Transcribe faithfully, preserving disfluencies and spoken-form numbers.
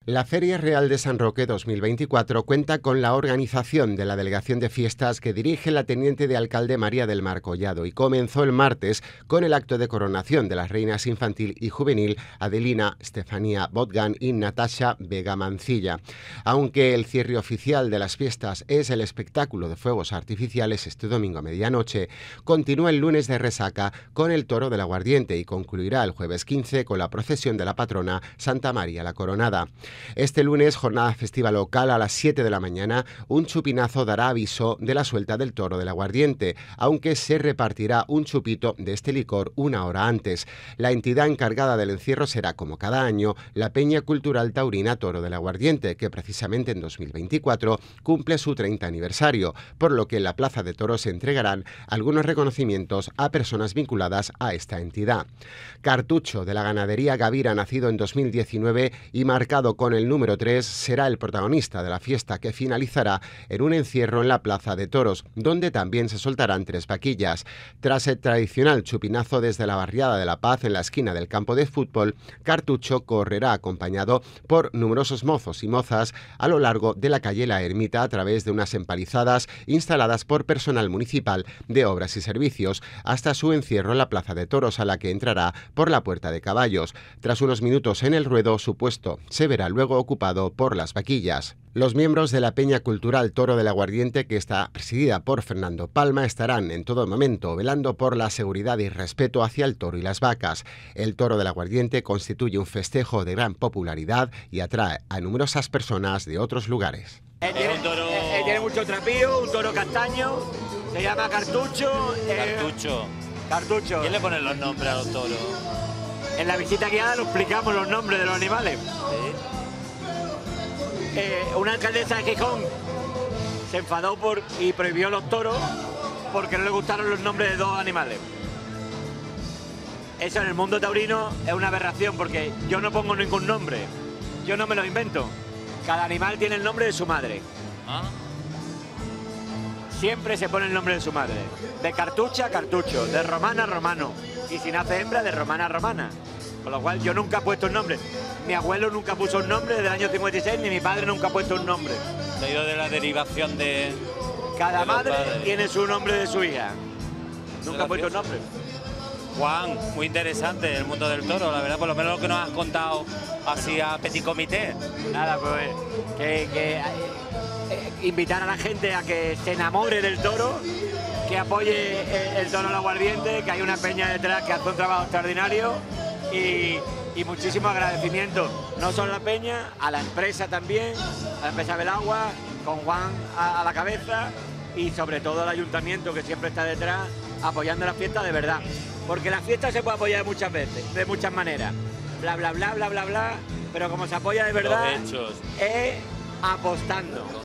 La Feria Real de San Roque dos mil veinticuatro cuenta con la organización de la Delegación de Fiestas que dirige la Teniente de Alcalde María del Mar Collado y comenzó el martes con el acto de coronación de las reinas infantil y juvenil Adelina, Estefanía Botgan y Natasha Vega Mancilla. Aunque el cierre oficial de las fiestas es el espectáculo de fuegos artificiales este domingo a medianoche, continúa el lunes de resaca con el Toro del Aguardiente y concluirá el jueves quince con la procesión de la patrona Santa María la Coronada. Este lunes, jornada festiva local a las siete de la mañana, un chupinazo dará aviso de la suelta del Toro del Aguardiente, aunque se repartirá un chupito de este licor una hora antes. La entidad encargada del encierro será, como cada año, la Peña Cultural Taurina Toro del Aguardiente, que precisamente en dos mil veinticuatro cumple su treinta aniversario, por lo que en la Plaza de Toros se entregarán algunos reconocimientos a personas vinculadas a esta entidad. Cartucho, de la ganadería Gavira, nacido en dos mil diecinueve y marcado con el número tres, será el protagonista de la fiesta, que finalizará en un encierro en la Plaza de Toros, donde también se soltarán tres vaquillas. Tras el tradicional chupinazo desde la barriada de La Paz en la esquina del campo de fútbol, Cartucho correrá acompañado por numerosos mozos y mozas a lo largo de la calle La Ermita a través de unas empalizadas instaladas por personal municipal de Obras y Servicios, hasta su encierro en la Plaza de Toros, a la que entrará por la Puerta de Caballos. Tras unos minutos en el ruedo, su puesto se verá luego ocupado por las vaquillas. Los miembros de la Peña Cultural Toro del Aguardiente, que está presidida por Fernando Palma, estarán en todo momento velando por la seguridad y respeto hacia el toro y las vacas. El Toro del Aguardiente constituye un festejo de gran popularidad y atrae a numerosas personas de otros lugares. Él tiene, un toro... él tiene mucho trapío, un toro castaño, se llama Cartucho. Cartucho. Eh, Cartucho. ¿Quién le pone los nombres a los toros? En la visita guiada lo explicamos los nombres de los animales. ¿Sí? Eh, una alcaldesa de Gijón se enfadó por, y prohibió los toros porque no le gustaron los nombres de dos animales. Eso en el mundo taurino es una aberración, porque yo no pongo ningún nombre, yo no me los invento. Cada animal tiene el nombre de su madre. ¿Ah? Siempre se pone el nombre de su madre. De cartucha, cartucho. De romana, romano. Y si nace hembra, de romana, romana. Con lo cual yo nunca he puesto un nombre. Mi abuelo nunca puso un nombre desde el año cincuenta y seis, ni mi padre nunca ha puesto un nombre. Se ha ido de la derivación de... Cada de madre padres. tiene su nombre de su hija. Nunca ha puesto un nombre. Juan, muy interesante el mundo del toro, la verdad, por lo menos lo que nos has contado así a petit comité. Nada, pues que, que eh, invitar a la gente a que se enamore del toro, que apoye el, el Toro del Aguardiente, que hay una peña detrás que hace un trabajo extraordinario, y, y muchísimo agradecimiento, no solo a la peña, a la empresa también, a la empresa Belagua, con Juan a, a la cabeza, y sobre todo al ayuntamiento, que siempre está detrás apoyando la fiesta de verdad. Porque la fiesta se puede apoyar muchas veces, de muchas maneras. Bla, bla, bla, bla, bla, bla. Pero como se apoya de verdad, Los hechos. es apostando.